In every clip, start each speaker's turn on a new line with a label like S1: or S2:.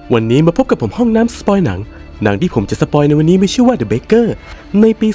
S1: วันนี้มาพบกับผมห้องน้ำสปอยหนังที่ผมจะสปอยในวันนี้มีชื่อว่า The Baker ในปี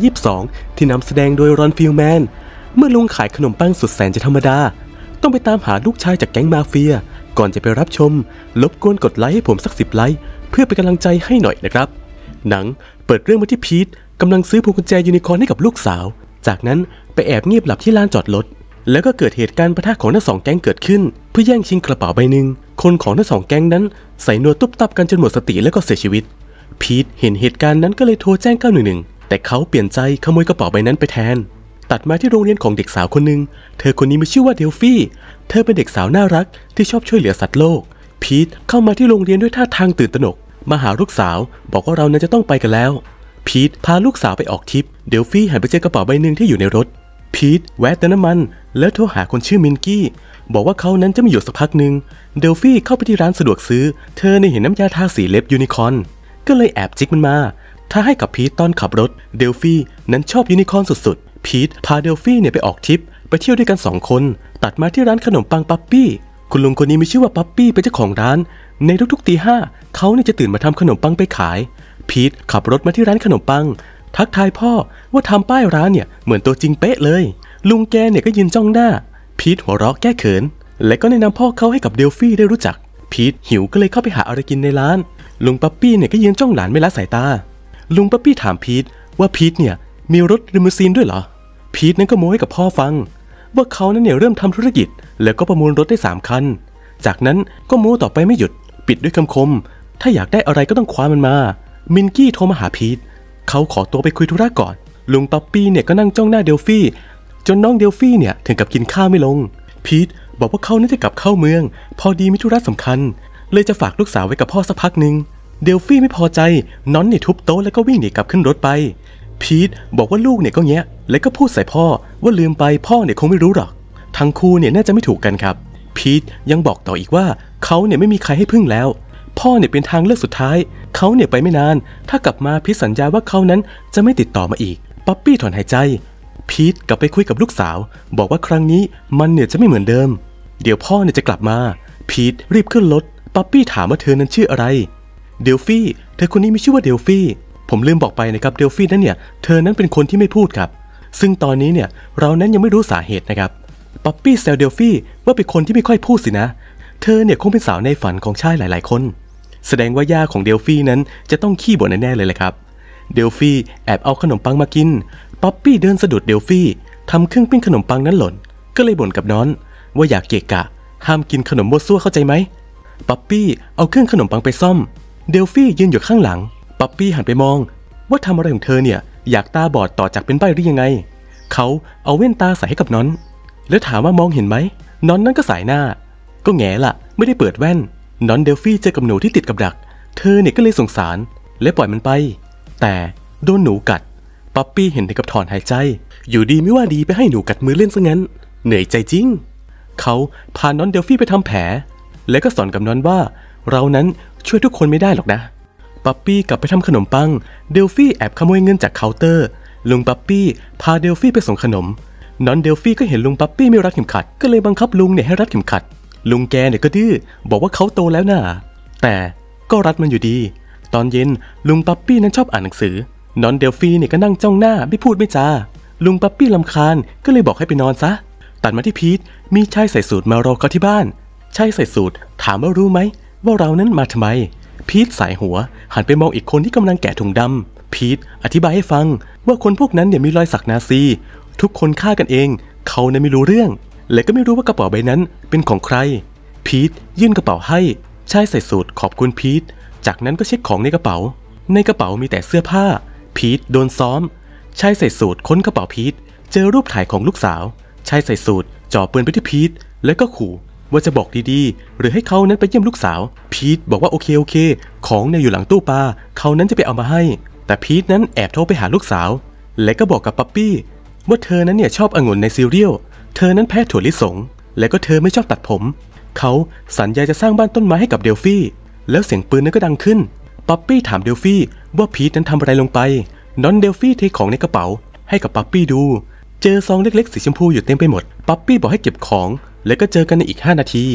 S1: 2022 ที่นำแสดงโดยรอนฟิลแมนเมื่อลุงขายขนมปังสุดแสนจะธรรมดาต้องไปตามหาลูกชายจากแก๊งมาเฟียก่อนจะไปรับชมรบกวนกดไลค์ให้ผมสัก10 ไลค์เพื่อเป็นกำลังใจให้หน่อยนะครับหนังเปิดเรื่องมาที่พีทกำลังซื้อพวงกุญแจยูนิคอร์นให้กับลูกสาวจากนั้นไปแอบเงียบหลับที่ลานจอดรถแล้วก็เกิดเหตุการณ์ปะทะของทั้งสองแก๊งเกิดขึ้นเพื่อแย่งชิงกระเป๋าใบหนึ่งคนของทั้งสองแก๊งนั้นใส่นัวตุ๊บตับกันจนหมดสติแล้วก็เสียชีวิตพีทเห็นเหตุการณ์นั้นก็เลยโทรแจ้ง911แต่เขาเปลี่ยนใจขโมยกระเป๋าใบนั้นไปแทนตัดมาที่โรงเรียนของเด็กสาวคนหนึ่งเธอคนนี้มีชื่อว่าเดลฟี่เธอเป็นเด็กสาวน่ารักที่ชอบช่วยเหลือสัตว์โลกพีทเข้ามาที่โรงเรียนด้วยท่าทางตื่นตระหนกมาหาลูกสาวบอกว่าเรานั้นจะต้องไปกันแล้วพีทพาลูกสาวไปออกทริปเดลฟี่หันไปเจอกระเป๋าใบหนึ่งที่อยู่ในรถพีทแวะเติมน้ำมันแล้วโทรหาคนชื่อมินกี้บอกว่าเขานั้นจะไม่อยู่สักพักหนึ่งเดลฟี่เข้าไปที่ร้านสะดวกซื้อเธอเห็นน้ำยาทาสีเล็บยูนิคอร์นก็เลยแอบจิกมันมาถ้าให้กับพีทตอนขับรถเดลฟี่นั้นชอบยูนิคอร์นสุดๆพีทพาเดลฟี่ไปออกทริปไปเที่ยวด้วยกัน2 คนตัดมาที่ร้านขนมปังปั๊ปปี้คุณลุงคนนี้มีชื่อว่าปั๊ปปี้เป็นเจ้าของร้านในทุกๆตี 5เขาจะตื่นมาทำขนมปังไปขายพีทขับรถมาที่ร้านขนมปังทักทายพ่อว่าทำป้ายร้านเหมือนตัวจริงเป๊ะเลยลุงแกก็ยืนจ้องหน้าพีทหัวเราะแก้เขินและก็แนะนำพ่อเขาให้กับเดลฟี่ได้รู้จักพีทหิวก็เลยเข้าไปหาอะไรกินในร้านลุงปั๊ปปี้ก็ยืนจ้องหลานไม่ละสายตาลุงปั๊ปปี้ถามพีทว่าพีทมีรถลิมูซีนด้วยเหรอพีทนั้นก็โม้ให้กับพ่อฟังว่าเขานั้นเริ่มทำธุรกิจแล้วก็ประมูลรถได้3 คันจากนั้นก็โม้ต่อไปไม่หยุดปิดด้วยคำคมถ้าอยากได้อะไรก็ต้องคว้ามันมามินกี้โทรมาหาพีทเขาขอตัวไปคุยธุระก่อนลุงปั๊ปปี้ก็นั่งจ้องหน้าเดลฟี่จนน้องเดลฟี่ถึงกับกินข้าวไม่ลงพีทบอกว่าเขาจะกลับเข้าเมืองพอดีมีธุระสำคัญเลยจะฝากลูกสาวไว้กับพ่อสักพักหนึ่งเดลฟี่ไม่พอใจน้อนทุบโต๊ะแล้วก็วิ่งหนีกลับขึ้นรถไปพีทบอกว่าลูกก็แงะแล้วก็พูดใส่พ่อว่าลืมไปพ่อคงไม่รู้หรอกทั้งคู่น่าจะไม่ถูกกันครับพีทยังบอกต่ออีกว่าเขาไม่มีใครให้พึ่งแล้วพ่อเป็นทางเลือกสุดท้ายเขาไปไม่นานถ้ากลับมาพีทสัญญาว่าเขานั้นจะไม่ติดต่อมาอีกปั๊ปปี้ถอนหายใจพีทกลับไปคุยกับลูกสาวบอกว่าครั้งนี้มันจะไม่เหมือนเดิมเดี๋ยวพ่อจะกลับมาพีทรีบขึ้นรถปั๊ปปี้ถามว่าเธอนั้นชื่ออะไรเดลฟี่เธอคนนี้มีชื่อว่าเดลฟี่ผมลืมบอกไปนะครับเดลฟี่นั้นเธอนั้นเป็นคนที่ไม่พูดครับซึ่งตอนนี้เรานั้นยังไม่รู้สาเหตุนะครับปั๊ปปี้แซวเดลฟี่ว่าเป็นคนที่ไม่ค่อยพูดสินะเธอคงเป็นสาวในฝันของชายหลายๆคนแสดงว่าย่าของเดลฟี่นั้นจะต้องขี้บ่นแน่ๆเลยแหละครับเดลฟี่แอบเอาขนมปังมากินปั๊ปปี้เดินสะดุดเดลฟี่ทำเครื่องปิ้งขนมปังนั้นหล่นก็เลยบ่นกับน้อนว่าอยากเกะกะห้ามกินขนมมั่วซั่วเข้าใจไหมปั๊ปปี้เอาเครื่องขนมปังไปซ่อมเดลฟี่ยืนอยู่ข้างหลังปั๊ปปี้หันไปมองว่าทำอะไรของเธออยากตาบอดต่อจากเป็นใบ้หรือยังไงเขาเอาแว่นตาใส่ให้กับน้อนแล้วถามว่ามองเห็นไหมน้อนนั้นก็สายหน้าก็แง่ละไม่ได้เปิดแว่นน้อนเดลฟี่เจอกับหนูที่ติดกับดักเธอก็เลยสงสารและปล่อยมันไปแต่โดนหนูกัดปั๊ปปี้เห็นถึงกับถอนหายใจอยู่ดีไม่ว่าดีไปให้หนูกัดมือเล่นซะงั้นเหนื่อยใจจริงเขาพาน้อนเดลฟี่ไปทำแผลและก็สอนกับน้อนว่าเรานั้นช่วยทุกคนไม่ได้หรอกนะปั๊ปปี้กลับไปทำขนมปังเดลฟี่แอบขโมยเงินจากเคาน์เตอร์ลุงปั๊ปปี้พาเดลฟี่ไปส่งขนมน้อนเดลฟี่ก็เห็นลุงปั๊ปปี้ไม่รัดเข็มขัดก็เลยบังคับลุงให้รัดเข็มขัดลุงแกก็ดื้อบอกว่าเขาโตแล้วน่ะแต่ก็รัดมันอยู่ดีตอนเย็นลุงปั๊ปปี้นั้นชอบอ่านหนังสือน้อนเดลฟี่ก็นั่งจ้องหน้าไม่พูดไม่จาลุงปั๊ปปี้รำคาญก็เลยบอกให้ไปนอนซะตัดมาที่พีทมีชายใส่สูทมารอเขาที่บ้านชายใส่สูทถามว่ารู้ไหมว่าเรานั้นมาทำไมพีทสายหัวหันไปมองอีกคนที่กำลังแกะถุงดำพีทอธิบายให้ฟังว่าคนพวกนั้นมีรอยสักนาซีทุกคนฆ่ากันเองเขาไม่รู้เรื่องและก็ไม่รู้ว่ากระเป๋าใบนั้นเป็นของใครพีทยื่นกระเป๋าให้ชายใส่สูทขอบคุณพีทจากนั้นก็เช็คของในกระเป๋ามีแต่เสื้อผ้าพีทโดนซ้อมชายใส่สูทค้นกระเป๋าพีทเจอรูปถ่ายของลูกสาวชายใส่สูทจ่อปืนไปที่พีทแล้วก็ขู่ว่าจะบอกดีๆหรือให้เขานั้นไปเยี่ยมลูกสาวพีทบอกว่าโอเคของอยู่หลังตู้ปลาเขานั้นจะไปเอามาให้แต่พีทนั้นแอบโทรไปหาลูกสาวและก็บอกกับปั๊ปปี้ว่าเธอนั้นชอบองุ่นในซีเรียลเธอนั้นแพ้ถั่วลิสงและก็เธอไม่ชอบตัดผมเขาสัญญาจะสร้างบ้านต้นไม้ให้กับเดลฟี่แล้วเสียงปืนนั้นก็ดังขึ้นปั๊ปปี้ถามเดลฟี่ว่าพีทนั้นทำอะไรลงไปน้อนเดลฟี่เทของในกระเป๋าให้กับปั๊ปปี้ดูเจอซองเล็กๆสีชมพูอยู่เต็มไปหมดปั๊ปปี้บอกให้เก็บของแล้วก็เจอกันในอีก5 นาที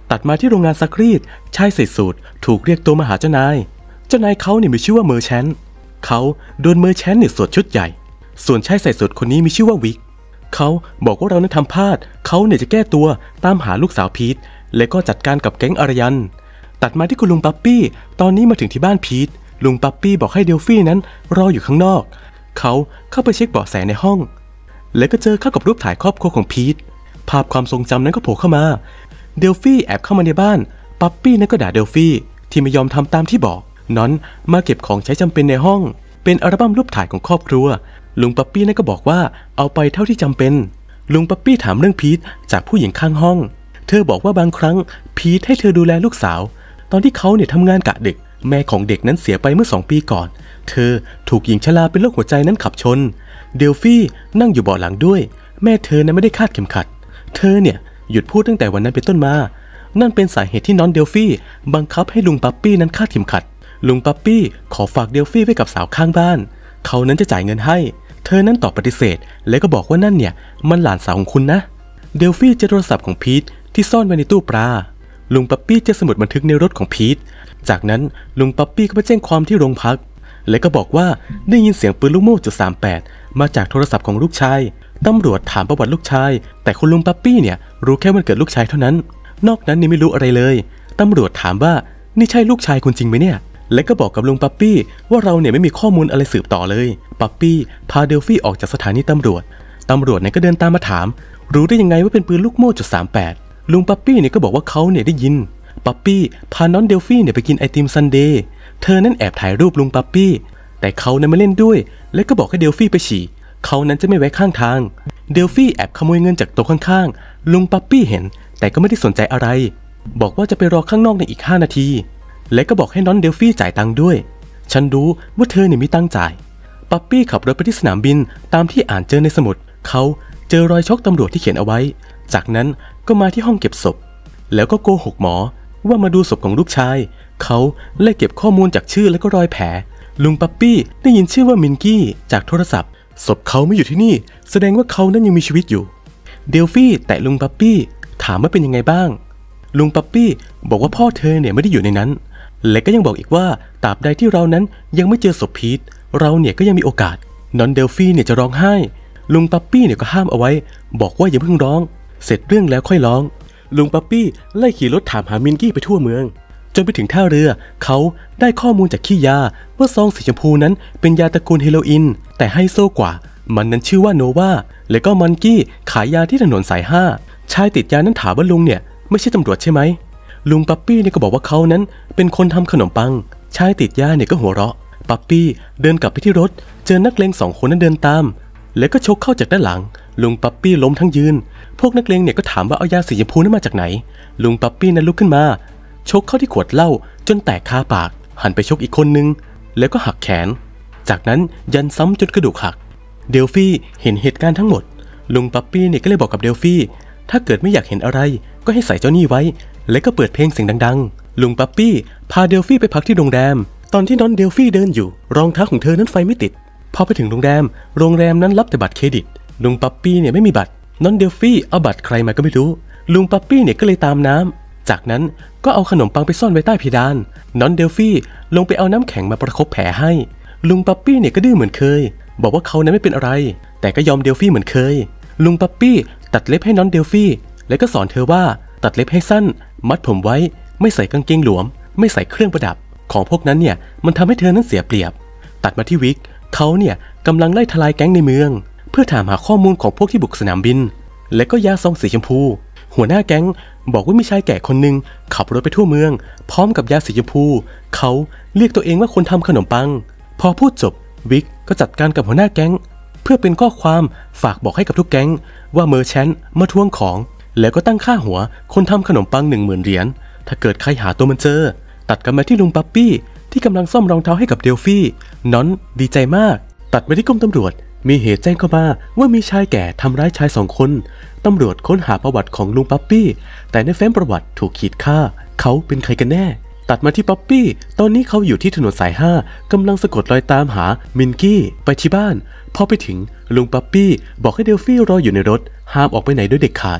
S1: ตัดมาที่โรงงานซักรีดชายใส่สูทถูกเรียกตัวมาหาเจ้านายเขาเนี่ยมีชื่อว่าเมอร์แชนต์เขาโดนเมอร์แชนต์เนี่ยสวดชุดใหญ่ส่วนชายใส่สูทคนนี้มีชื่อว่าวิกเขาบอกว่าเรานั้นทำพลาดเขาเนี่ยจะแก้ตัวตามหาลูกสาวพีทและก็จัดการกับแก๊งอารยันตัดมาที่คุณลุงปั๊ปปี้ตอนนี้มาถึงที่บ้านพีทลุงปั๊ปปี้บอกให้เดลฟี่นั้นรออยู่ข้างนอกเขาเข้าไปเช็คเบาะแสในห้องและก็เจอเข้ากับรูปถ่ายครอบครัวของพีทภาพความทรงจำนั้นก็โผล่เข้ามาเดลฟี่แอบเข้ามาในบ้านปั๊ปปี้นั้นก็ด่าเดลฟี่ที่ไม่ยอมทำตามที่บอกนอนมาเก็บของใช้จำเป็นในห้องเป็นอัลบั้มรูปถ่ายของครอบครัวลุงปั๊ปปี้นั่นก็บอกว่าเอาไปเท่าที่จำเป็นลุงปั๊ปปี้ถามเรื่องพีทจากผู้หญิงข้างห้องเธอบอกว่าบางครั้งพีทให้เธอดูแลลูกสาวตอนที่เขาเนี่ยทำงานกะดึกแม่ของเด็กนั้นเสียไปเมื่อ2 ปีก่อนเธอถูกหญิงชราเป็นโรคหัวใจนั้นขับชนเดลฟี่นั่งอยู่เบาะหลังด้วยแม่เธอนั้นไม่ได้คาดเข็มขัดเธอเนี่ยหยุดพูดตั้งแต่วันนั้นเป็นต้นมานั่นเป็นสาเหตุที่น้องเดลฟี่บังคับให้ลุงปั๊ปปี้นั้นคาดเข็มขัดลุงปั๊ปปี้ขอฝากเดลฟี่ไว้กับสาวข้างบ้านเขานั้นจะจ่ายเงินให้เธอนั้นตอบปฏิเสธและก็บอกว่านั่นเนี่ยมันหลานสาวของคุณนะเดลฟี่เจอโทรศัพท์ของพีทที่ซ่อนไว้ในตู้ปลาลุงปั๊ปปี้เจอสมุดบันทึกในรถของพีทจากนั้นลุงปั๊ปปี้ก็ไปแจ้งความที่โรงพักและก็บอกว่าได้ยินเสียงปืนลูกโม่.38มาจากโทรศัพท์ของลูกชายตำรวจถามประวัติลูกชายแต่คุณลุงปั๊ปปี้เนี่ยรู้แค่วันเกิดลูกชายเท่านั้นนอกนั้นนี่ไม่รู้อะไรเลยตำรวจถามว่านี่ใช่ลูกชายคุณจริงไหมเนี่ยและก็บอกกับลุงปั๊ปปี้ว่าเราเนี่ยไม่มีข้อมูลอะไรสืบต่อเลยปั๊ปปี้พาเดลฟี่ออกจากสถานีตำรวจเนี่ยก็เดินตามมาถามรู้ได้ยังไงว่าเป็นปืนลูกโม่.38ลุงปั๊ปปี้เนี่ยก็บอกว่าเขาเนี่ยได้ยินปั๊ปปี้พาน้องเดลฟี่เนี่ยไปกินไอติมซันเดย์เธอนั้นแอบถ่ายรูปลุงปั๊ปปี้แต่เขานั้นไม่เล่นด้วยและก็บอกให้เดลฟี่ไปฉี่เขานั้นจะไม่แวะข้างทางเดลฟี่แอบขโมยเงินจากโต๊ะข้างๆลุงปั๊ปปี้เห็นแต่ก็ไม่ได้สนใจอะไรบอกว่าจะไปรอข้างนอกในอีก5 นาทีและก็บอกให้น้องเดลฟี่จ่ายตังค์ด้วยฉันรู้ว่าเธอเนี่ยมีตังค์จ่ายปั๊ปปี้ขับรถไปที่สนามบินตามที่อ่านเจอในสมุดเขาเจอรอยช็อกตำรวจที่เขียนเอาไว้จากนั้นก็มาที่ห้องเก็บศพแล้วก็โกหกหมอว่ามาดูศพของลูกชายเขาเลยเก็บข้อมูลจากชื่อและก็รอยแผลลุงปั๊ปปี้ได้ยินชื่อว่ามินกี้จากโทรศัพท์ศพเขาไม่อยู่ที่นี่แสดงว่าเขานั้นยังมีชีวิตอยู่เดลฟี่แตะลุงปั๊ปปี้ถามว่าเป็นยังไงบ้างลุงปั๊ปปี้บอกว่าพ่อเธอเนี่ยไม่ได้อยู่ในนั้นและก็ยังบอกอีกว่าตราบใดที่เรานั้นยังไม่เจอศพพีทเราเนี่ยก็ยังมีโอกาสน้องเดลฟี่เนี่ยจะร้องไห้ลุงปั๊ปปี้เนี่ยก็ห้ามเอาไว้บอกว่าอย่าเพิ่งร้องเสร็จเรื่องแล้วค่อยร้องลุงปั๊ปปี้ไล่ขี่รถถามหามินกี้ไปทั่วเมืองจนไปถึงท่าเรือเขาได้ข้อมูลจากขี้ยาว่าซองสีชมพูนั้นเป็นยาตระกูลเฮโรอีนแต่ไฮโซกว่ามันนั้นชื่อว่าโนวาและก็มันกี้ขายยาที่ถนนสาย5ชายติดยานั้นถามว่าลุงเนี่ยไม่ใช่ตำรวจใช่ไหมลุงปั๊ปปี้เนี่ยก็บอกว่าเขานั้นเป็นคนทำขนมปังชายติดยาเนี่ยก็หัวเราะปั๊ปปี้เดินกลับไปที่รถเจอนักเลง2 คนนั้นเดินตามแล้วก็ชกเข้าจากด้านหลังลุงปั๊ปปี้ล้มทั้งยืนพวกนักเลงเนี่ยก็ถามว่าเอายาสีชมพูนั้นมาจากไหนลุงปั๊ปปี้นั้นลุกขึ้นมาชกเข้าที่ขวดเหล้าจนแตกคาปากหันไปชกอีกคนนึงแล้วก็หักแขนจากนั้นยันซ้ำจนกระดูกหักเดลฟี่เห็นเหตุการณ์ทั้งหมดลุงปั๊ปปี้เนี่ยก็เลยบอกกับเดลฟี่ถ้าเกิดไม่อยากเห็นอะไรก็ให้ใส่เจ้านี่ไว้แล้วก็เปิดเพลงเสียงดังๆลุงปั๊ปปี้พาเดลฟี่ไปพักที่โรงแรมตอนที่น้องเดลฟี่เดินอยู่รองเท้าของเธอนั้นไฟไม่ติดพอไปถึงโรงแรมนั้นรับแต่บัตรเครดิตลุงปั๊ปปี้เนี่ยไม่มีบัตรน้องเดลฟี่เอาบัตรใครมาก็ไม่รู้ลุงปั๊ปปี้เนี่ยก็เลยตามน้ำจากนั้นก็เอาขนมปังไปซ่อนไว้ใต้เพดานน้องเดลฟี่ลงไปเอาน้ำแข็งมาประคบแผลให้ลุงปั๊ปปี้เนี่ยก็ดื้อเหมือนเคยบอกว่าเขานั้นไม่เป็นอะไรแต่ก็ยอมเดลฟี่เหมือนเคยลุงปั๊ปปี้ตัดเล็บให้น้องเดลฟี่แล้วก็สอนเธอว่าตัดเล็บให้สั้นมัดผมไว้ไม่ใส่กางเกงหลวมไม่ใส่เครื่องประดับของพวกนั้นเนี่ยมันทำให้เธอนั้นเสียเปรียบตัดมาที่วิกเขาเนี่ยกำลังไล่ทลายแก๊งในเมืองเพื่อถามหาข้อมูลของพวกที่บุกสนามบินและก็ยาซองสีชมพูหัวหน้าแก๊งบอกว่ามีชายแก่คนหนึ่งขับรถไปทั่วเมืองพร้อมกับยาสีชมพูเขาเรียกตัวเองว่าคนทำขนมปังพอพูดจบวิกก็จัดการกับหัวหน้าแก๊งเพื่อเป็นข้อความฝากบอกให้กับทุกแก๊งว่าเมอร์แชนต์มาทวงของแล้วก็ตั้งค่าหัวคนทำขนมปัง10,000 เหรียญถ้าเกิดใครหาตัวมันเจอตัดกันมาที่ลุงปั๊ปปี้ที่กำลังซ่อมรองเท้าให้กับเดลฟี่น้อนดีใจมากตัดไปที่กรมตำรวจมีเหตุแจ้งเข้ามาว่ามีชายแก่ทำร้ายชาย2 คนตำรวจค้นหาประวัติของลุงปั๊ปปี้แต่ในแฟ้มประวัติถูกขีดค่าเขาเป็นใครกันแน่ตัดมาที่ปั๊ปปี้ตอนนี้เขาอยู่ที่ถนนสาย5กำลังสะกดรอยตามหามินกี้ไปที่บ้านพอไปถึงลุงปั๊ปปี้บอกให้เดลฟี่รออยู่ในรถห้ามออกไปไหนด้วยเด็ดขาด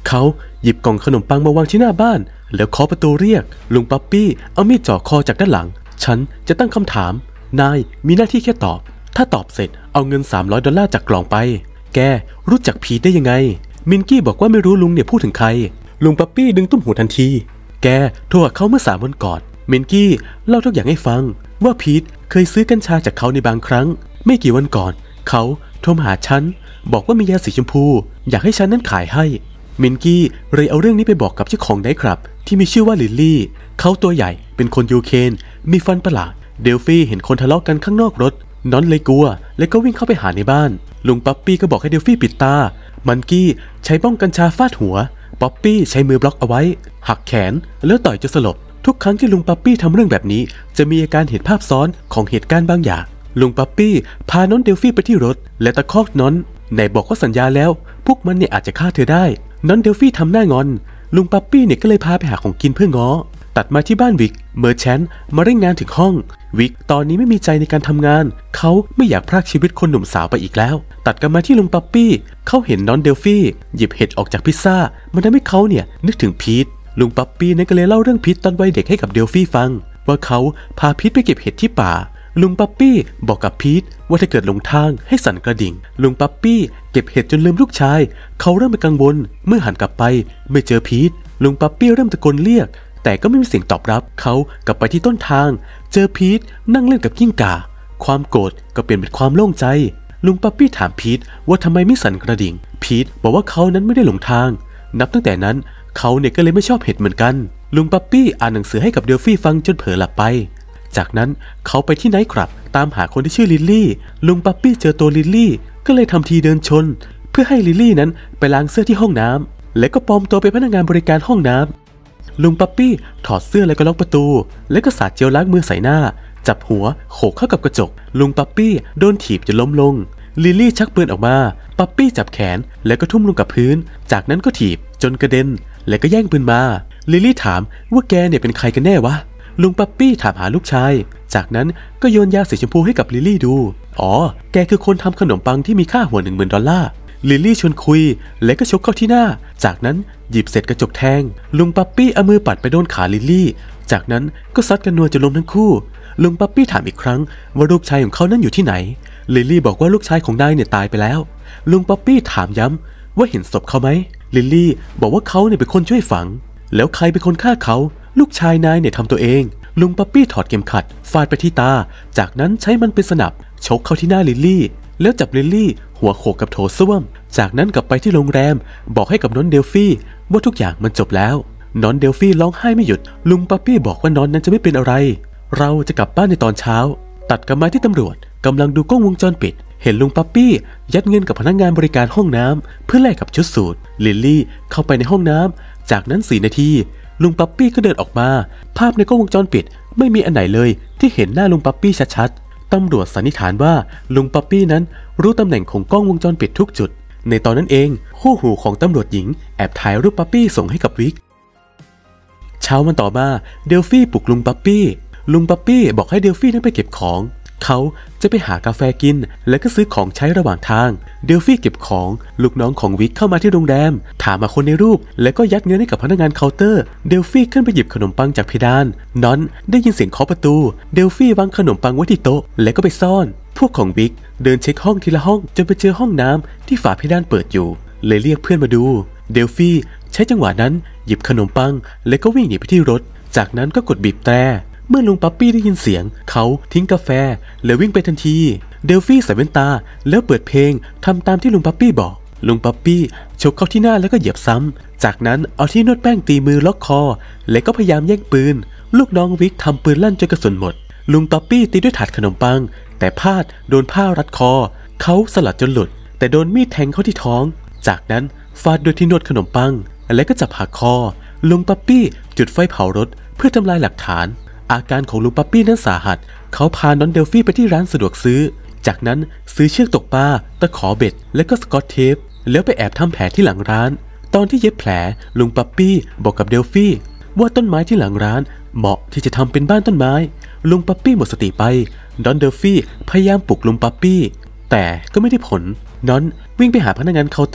S1: เขาหยิบกล่องขนมปังมาวางที่หน้าบ้านแล้วเคาะประตูเรียกลุงป๊อปปี้เอามีดจ่อคอจากด้านหลังฉันจะตั้งคำถามนายมีหน้าที่แค่ตอบถ้าตอบเสร็จเอาเงิน$300จากกล่องไปแกรู้จักพีทได้ยังไงมินกี้บอกว่าไม่รู้ลุงเนี่ยพูดถึงใครลุงป๊อปปี้ดึงตุ้มหูทันทีแกโทรหาเขาเมื่อ3 วันก่อนมินกี้เล่าทุกอย่างให้ฟังว่าพีทเคยซื้อกัญชาจากเขาในบางครั้งไม่กี่วันก่อนเขาโทรมาหาฉันบอกว่ามียาสีชมพูอยากให้ฉันนั้นขายให้มินกี้เลยเอาเรื่องนี้ไปบอกกับเจ้าของไนท์คลับที่มีชื่อว่าลิลลี่เขาตัวใหญ่เป็นคนยูเคนมีฟันประหลาดเดลฟี่เห็นคนทะเลาะกันข้างนอกรถน้อนเลยกลัวและก็วิ่งเข้าไปหาในบ้านลุงป๊อปปี้ก็บอกให้เดลฟี่ปิดตามันกี้ใช้บ้องกัญชาฟาดหัวป๊อปปี้ใช้มือบล็อกเอาไว้หักแขนแล้วต่อยจนสลบทุกครั้งที่ลุงป๊อปปี้ทำเรื่องแบบนี้จะมีอาการเห็นภาพซ้อนของเหตุการณ์บางอย่างลุงป๊อปปี้พาน้องเดลฟี่ไปที่รถและตะคอกน้อนไหนบอกว่าสัญญาแล้วพวกมันเนี่ยอาจจะฆ่าเธอได้น้องเดลฟี่ทำหน้างอนลุงป๊อปปี้เนี่ยก็เลยพาไปหาของกินเพื่อง้อตัดมาที่บ้านวิกเมอร์แชนต์มาเร่งงานถึงห้องวิกตอนนี้ไม่มีใจในการทำงานเขาไม่อยากพรากชีวิตคนหนุ่มสาวไปอีกแล้วตัดกันมาที่ลุงป๊อปปี้เขาเห็นน้องเดลฟี่หยิบเห็ดออกจากพิซซ่ามันทำให้เขาเนี่ยนึกถึงพีทลุงป๊อปปี้นั้นก็เลยเล่าเรื่องพีทตอนวัยเด็กให้กับเดลฟี่ฟังว่าเขาพาพีทไปเก็บเห็ดที่ป่าลุงป๊อปปี้บอกกับพีทว่าถ้าเกิดหลงทางให้สั่นกระดิ่งลุงป๊อปปี้เก็บเห็ดจนลืมลูกชายเขาเริ่มไปกังวลเมื่อหันกลับไปไม่เจอพีทลุงป๊อปปี้เริ่มตะโกนเรียกแต่ก็ไม่มีเสียงตอบรับเขากลับไปที่ต้นทางเจอพีทนั่งเล่นกับกิ้งก่าความโกรธก็เปลี่ยนเป็นความโล่งใจลุงป๊อปปี้ถามพีทว่าทำไมไม่สั่นกระดิ่งพีทบอกว่าเขานั้นไม่ได้หลงทางนับตั้งแต่นั้นเขาเนี่ยก็เลยไม่ชอบเห็ดเหมือนกันลุงป๊อปปี้อ่านหนังสือให้กับเดลฟี่ฟังจนเผลอหลับไปจากนั้นเขาไปที่ไนท์คลับตามหาคนที่ชื่อลิลลี่ลุงป๊อปปี้เจอตัวลิลลี่ก็เลยทำทีเดินชนเพื่อให้ลิลลี่นั้นไปล้างเสื้อที่ห้องน้ำและก็ปลอมตัวเป็นพนักงานบริการห้องน้ำลุงป๊อปปี้ถอดเสื้อแล้วก็ล็อกประตูแล้วก็สาดเจลล้างมือใส่หน้าจับหัวโขกเข้ากับกระจกลุงป๊อปปี้โดนถีบจนล้มลงลิลลี่ชักปืนออกมาป๊อปปี้จับแขนแล้วก็ทุ่มลงกับพื้นจากนั้นก็ถีบจนกระเด็นแล้วก็แย่งปืนมาลิลลี่ถามว่าแกเนี่ยเป็นใครกันแน่วะลุงป๊อปปี้ถามหาลูกชายจากนั้นก็โยนยาสีชมพูให้กับลิลลี่ดูอ๋อแกคือคนทำขนมปังที่มีค่าหัว$10,000ลิลลี่ชวนคุยและก็ชกเข้าที่หน้าจากนั้นหยิบเศษกระจกแทงลุงป๊อปปี้เอามือปัดไปโดนขาลิลลี่จากนั้นก็ซัดกันนัวจนล้มทั้งคู่ลุงป๊อปปี้ถามอีกครั้งว่าลูกชายของเขานั้นอยู่ที่ไหนลิลลี่บอกว่าลูกชายของนายเนี่ยตายไปแล้วลุงป๊อปปี้ถามย้ำว่าเห็นศพเขาไหมลิลลี่บอกว่าเขาเนี่ยเป็นคนช่วยฝังแล้วใครเป็นคนฆ่าเขาลูกชายนายเนี่ยทำตัวเองลุงป๊อปปี้ถอดเข็มขัดฟาดไปที่ตาจากนั้นใช้มันเป็นสนับชกเข้าที่หน้าลิลลี่แล้วจับลิลลี่หัวโขกกับโถส้วมจากนั้นกลับไปที่โรงแรมบอกให้กับน้องเดลฟี่ว่าทุกอย่างมันจบแล้วน้องเดลฟี่ร้องไห้ไม่หยุดลุงป๊อปปี้บอกว่าน้องนั้นจะไม่เป็นอะไรเราจะกลับบ้านในตอนเช้าตัดกลับมาที่ตำรวจกำลังดูกล้องวงจรปิดเห็นลุงป๊อปปี้ยัดเงินกับพนักงานบริการห้องน้ำเพื่อแลกกับชุดสูทลิลลี่เข้าไปในห้องน้ำจากนั้น4 นาทีลุงป๊อปปี้ก็เดินออกมาภาพในกล้องวงจรปิดไม่มีอันไหนเลยที่เห็นหน้าลุงป๊อปปี้ชัดๆตำรวจสันนิษฐานว่าลุงป๊อปปี้นั้นรู้ตำแหน่งของกล้องวงจรปิดทุกจุดในตอนนั้นเองคู่หูของตำรวจหญิงแอบถ่ายรูปป๊อปปี้ส่งให้กับวิกเช้าวันต่อมาเดลฟี่ปลุกลุงป๊อปปี้บอกให้เดลฟี่นั้นไปเก็บของเขาจะไปหากาแฟกินและก็ซื้อของใช้ระหว่างทางเดลฟี่เก็บของลูกน้องของวิกเข้ามาที่โรงแรมถามมาคนในรูปแล้วก็ยัดเงินให้กับพนักงานเคาน์เตอร์เดลฟี่ขึ้นไปหยิบขนมปังจากเพดานน้อนได้ยินเสียงเคาะประตูเดลฟี่วางขนมปังไว้ที่โต๊ะแล้วก็ไปซ่อนพวกของวิกเดินเช็คห้องทีละห้องจนไปเจอห้องน้ำที่ฝาเพดานเปิดอยู่เลยเรียกเพื่อนมาดูเดลฟี่ใช้จังหวะนั้นหยิบขนมปังแล้วก็วิ่งหนีไปที่รถจากนั้นก็กดบีบแตรเมื่อลุงป๊อปปี้ได้ยินเสียงเขาทิ้งกาแฟแล้ววิ่งไปทันทีเดลฟี่ใส่แว่นตาแล้วเปิดเพลงทำตามที่ลุงป๊อปปี้บอกลุงป๊อปปี้ชกเข้าที่หน้าแล้วก็เหยียบซ้ำจากนั้นเอาที่นวดแป้งตีมือล็อกคอและก็พยายามแย่งปืนลูกน้องวิกทำปืนลั่นจนกระสุนหมดลุงป๊อปปี้ตีด้วยถาดขนมปังแต่พลาดโดนผ้ารัดคอเขาสลัดจนหลุดแต่โดนมีดแทงเข้าที่ท้องจากนั้นฟาดด้วยที่นวดขนมปังและก็จับหักคอลุงป๊อปปี้จุดไฟเผารถเพื่อทำลายหลักฐานอาการของลุงป๊อปปี้นั้นสาหัสเขาพาน้องเดลฟี่ไปที่ร้านสะดวกซื้อจากนั้นซื้อเชือกตกปลาตะขอเบ็ดและก็สกอตเทปแล้วไปแอบทำแผลที่หลังร้านตอนที่เย็บแผลลุงป๊อปปี้บอกกับเดลฟี่ว่าต้นไม้ที่หลังร้านเหมาะที่จะทำเป็นบ้านต้นไม้ลุงป๊อปปี้หมดสติไปน้องเดลฟี่พยายามปลุกลุงป๊อปปี้แต่ก็ไม่ได้ผลน้องวิ่งไปหาพนักงานเคาน์เตอร์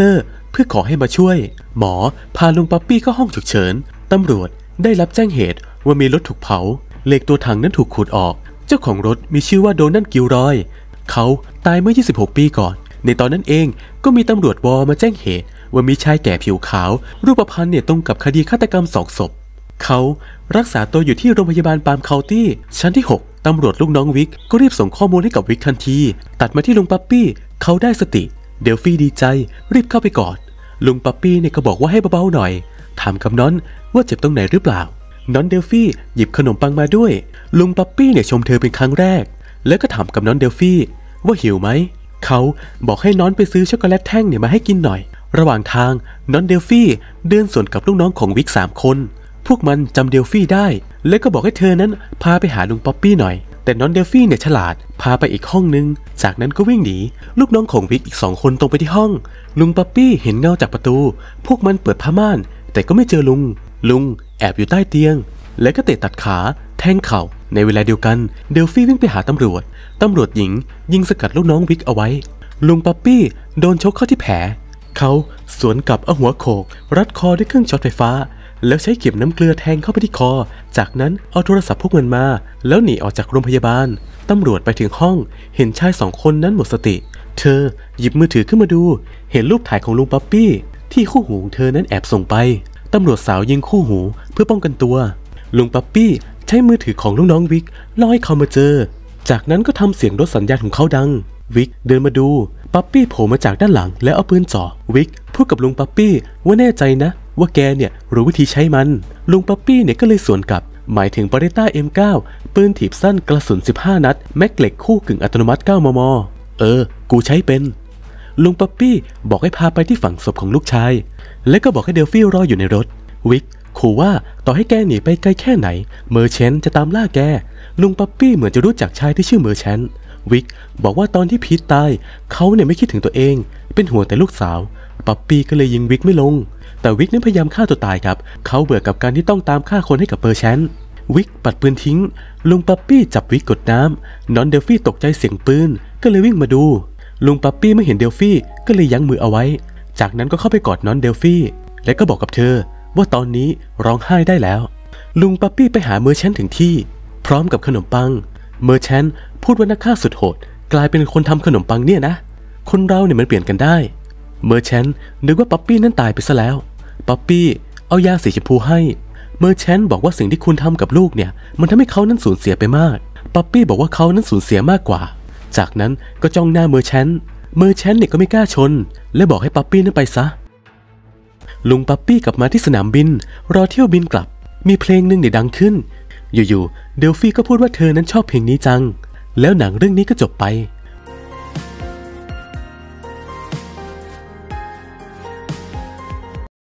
S1: เพื่อขอให้มาช่วยหมอพาลุงป๊อปปี้เข้าห้องฉุกเฉินตำรวจได้รับแจ้งเหตุว่ามีรถถูกเผาเหล็กตัวถังนั้นถูกขูดออกเจ้าของรถมีชื่อว่าโดนัลด์กิลรอยเขาตายเมื่อ26 ปีก่อนในตอนนั้นเองก็มีตำรวจวอมาแจ้งเหตุว่ามีชายแก่ผิวขาวรูปพรรณเนี่ยตรงกับคดีฆาตกรรม2 ศพเขารักษาตัวอยู่ที่โรงพยาบาลปาล์มเคานตี้ชั้นที่6ตำรวจลูกน้องวิกก็รีบส่งข้อมูลให้กับวิกทันทีตัดมาที่ลุงปั๊ปปี้เขาได้สติเดลฟี่ดีใจรีบเข้าไปกอดลุงปั๊ปปี้เนี่ยก็บอกว่าให้เบาๆหน่อยถามกับน้อนว่าเจ็บตรงไหนหรือเปล่าน้อนเดลฟี่หยิบขนมปังมาด้วยลุงปั๊ปปี้เนี่ยชมเธอเป็นครั้งแรกแล้วก็ถามกับน้อนเดลฟี่ว่าหิวไหมเขาบอกให้น้อนไปซื้อช็อกโกแลตแท่งเนี่ยมาให้กินหน่อยระหว่างทางน้อนเดลฟี่เดินสวนกับลูกน้องของวิก3 คนพวกมันจำเดลฟี่ได้และก็บอกให้เธอนั้นพาไปหาลุงป๊อปปี้หน่อยแต่น้อนเดลฟี่เนี่ยฉลาดพาไปอีกห้องนึงจากนั้นก็วิ่งหนีลูกน้องของวิกอีก2 คนตรงไปที่ห้องลุงป๊อปปี้เห็นเงาจากประตูพวกมันเปิดผ้าม่านแต่ก็ไม่เจอลุงแอบอยู่ใต้เตียงและก็เตะตัดขาแทงเข่าในเวลาเดียวกันเดลฟี่วิ่งไปหาตำรวจหญิงยิงสกัดลูกน้องวิกเอาไว้ลุงป๊อปปี้โดนชกเข้าที่แผลเขาสวนกลับเอาหัวโขกรัดคอด้วยเครื่องช็อตไฟฟ้าแล้วใช้เข็มน้ำเกลือแทงเข้าไปที่คอจากนั้นเอาโทรศัพท์พวกมันมาแล้วหนีออกจากโรงพยาบาลตำรวจไปถึงห้องเห็นชาย2 คนนั้นหมดสติเธอหยิบมือถือขึ้นมาดูเห็นรูปถ่ายของลุงป๊อปปี้ที่คู่หูเธอนั้นแอบส่งไปตำรวจสาวยิงคู่หูเพื่อป้องกันตัวลุงป๊อปปี้ใช้มือถือของลูกน้องวิกล่อให้เขามาเจอจากนั้นก็ทำเสียงรถสัญญาณของเขาดังวิกเดินมาดูป๊อปปี้โผล่มาจากด้านหลังแล้วเอาปืนจ่อวิกพูดกับลุงป๊อปปี้ว่าแน่ใจนะว่าแกเนี่ยรู้วิธีใช้มันลุงป๊อปปี้เนี่ยก็เลยสวนกลับหมายถึงบาเรต้า M9 ปืนถีบสั้นกระสุน15 นัดแม็กเหล็กคู่กึ่งอัตโนมัติ9 มม.กูใช้เป็นลุงป๊อปปี้บอกให้พาไปที่ฝั่งศพของลูกชายและก็บอกให้เดลฟี่รออยู่ในรถวิกขู่ว่าต่อให้แกหนีไปไกลแค่ไหนเมอร์เชนต์จะตามล่าแกลุงป๊อปปี้เหมือนจะรู้จักชายที่ชื่อเมอร์เชนต์วิกบอกว่าตอนที่พีทตายเขาเนี่ยไม่คิดถึงตัวเองเป็นห่วงแต่ลูกสาวป๊อปปี้ก็เลยยิงวิกไม่ลงแต่วิกนั้นพยายามฆ่าตัวตายครับเขาเบื่อกับการที่ต้องตามฆ่าคนให้กับเมอร์เชนต์วิกปัดปืนทิ้งลุงป๊อปปี้จับวิกกดน้ำน้อนเดลฟี่ตกใจเสียงปืนก็เลยวิ่งมาดูลุงป๊อปปี้ไม่เห็นเดลฟี่ก็เลยยั้งมือเอาไว้จากนั้นก็เข้าไปกอดน้อนเดลฟี่และก็บอกกับเธอว่าตอนนี้ร้องไห้ได้แล้วลุงป๊อปปี้ไปหาเมอร์เชนต์ถึงที่พร้อมกับขนมปังเมอร์เชนต์พูดว่านักฆ่าสุดโหดกลายเป็นคนทำขนมปังเนี่ยนะคนเราเนี่ยมันเปลี่ยนกันได้เมอร์เชนต์นึกว่าป๊อปปี้นั้นตายไปซะแล้วป๊อปปี้เอายาสีชมพูให้เมอร์เชนต์บอกว่าสิ่งที่คุณทำกับลูกเนี่ยมันทำให้เขานั้นสูญเสียไปมากป๊อปปี้บอกว่าเขานั้นสูญเสียมากกว่าจากนั้นก็จ้องหน้าเมอร์เชนต์เนี่ยก็ไม่กล้าชนและบอกให้ป๊อปปี้นั้นไปซะลุงป๊อปปี้กลับมาที่สนามบินรอเที่ยวบินกลับมีเพลงหนึ่งเนี่ยดังขึ้นอยู่ๆเดลฟี่ก็พูดว่าเธอนั้นชอบเพลงนี้จังแล้วหนังเรื่องนี้ก็จบไป